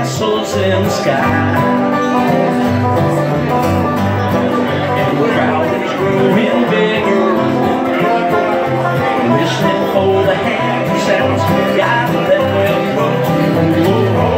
castles in the sky. And the crowd is growing bigger, listening for the happy sounds. Gotta let them go.